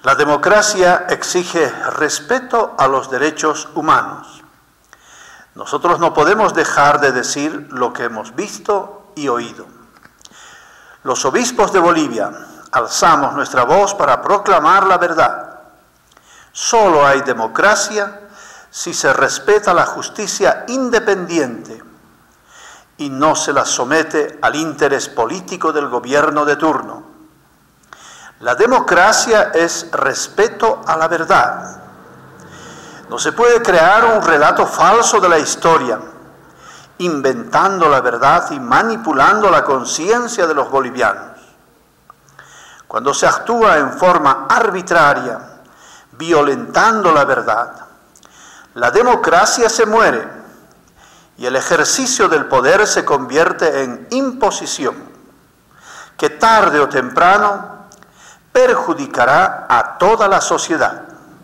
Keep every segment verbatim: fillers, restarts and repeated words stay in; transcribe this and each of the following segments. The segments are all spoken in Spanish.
La democracia exige respeto a los derechos humanos. Nosotros no podemos dejar de decir lo que hemos visto y oído. Los obispos de Bolivia alzamos nuestra voz para proclamar la verdad. Solo hay democracia si se respeta la justicia independiente y no se la somete al interés político del gobierno de turno. La democracia es respeto a la verdad. No se puede crear un relato falso de la historia, inventando la verdad y manipulando la conciencia de los bolivianos. Cuando se actúa en forma arbitraria, violentando la verdad, la democracia se muere y el ejercicio del poder se convierte en imposición, que tarde o temprano perjudicará a toda la sociedad.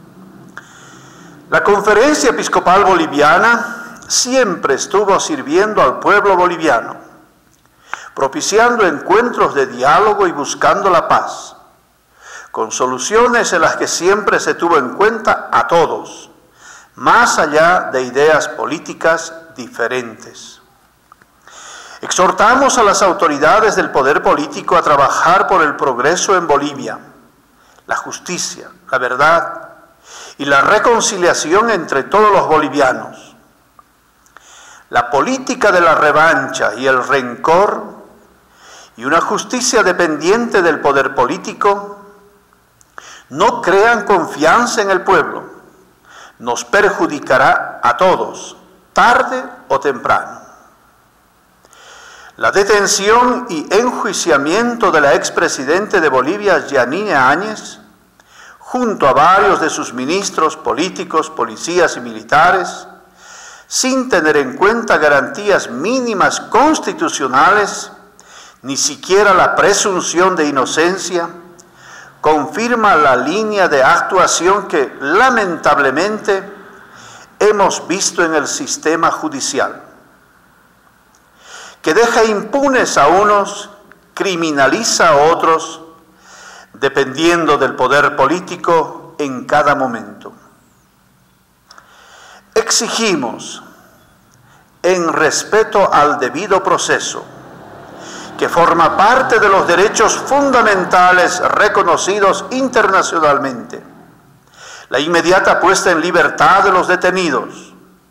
La Conferencia Episcopal Boliviana siempre estuvo sirviendo al pueblo boliviano, propiciando encuentros de diálogo y buscando la paz, con soluciones en las que siempre se tuvo en cuenta a todos, más allá de ideas políticas diferentes. Exhortamos a las autoridades del poder político a trabajar por el progreso en Bolivia, la justicia, la verdad y la reconciliación entre todos los bolivianos. La política de la revancha y el rencor y una justicia dependiente del poder político no crean confianza en el pueblo, nos perjudicará a todos, tarde o temprano. La detención y enjuiciamiento de la expresidente de Bolivia, Yanine Áñez, junto a varios de sus ministros políticos, policías y militares, sin tener en cuenta garantías mínimas constitucionales, ni siquiera la presunción de inocencia, confirma la línea de actuación que lamentablemente hemos visto en el sistema judicial, que deja impunes a unos, criminaliza a otros, dependiendo del poder político en cada momento. Exigimos, en respeto al debido proceso, que forma parte de los derechos fundamentales reconocidos internacionalmente, la inmediata puesta en libertad de los detenidos.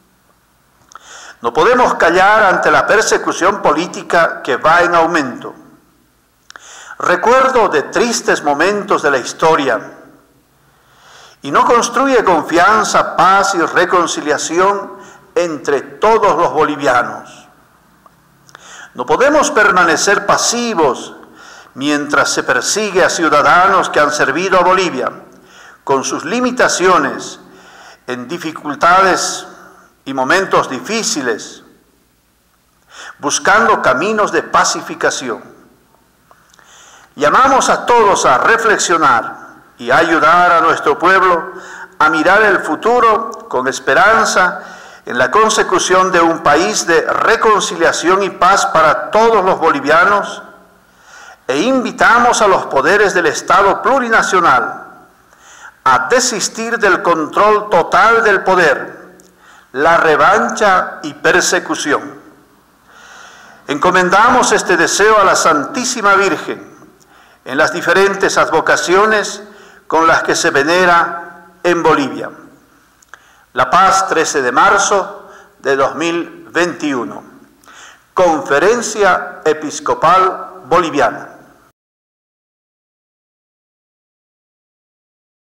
No podemos callar ante la persecución política que va en aumento. Recuerdo de tristes momentos de la historia y no construye confianza, paz y reconciliación entre todos los bolivianos. No podemos permanecer pasivos mientras se persigue a ciudadanos que han servido a Bolivia, con sus limitaciones, en dificultades y momentos difíciles, buscando caminos de pacificación. Llamamos a todos a reflexionar y a ayudar a nuestro pueblo a mirar el futuro con esperanza en la consecución de un país de reconciliación y paz para todos los bolivianos, e invitamos a los poderes del Estado plurinacional a desistir del control total del poder, la revancha y persecución. Encomendamos este deseo a la Santísima Virgen en las diferentes advocaciones con las que se venera en Bolivia. La Paz, trece de marzo de dos mil veintiuno. Conferencia Episcopal Boliviana.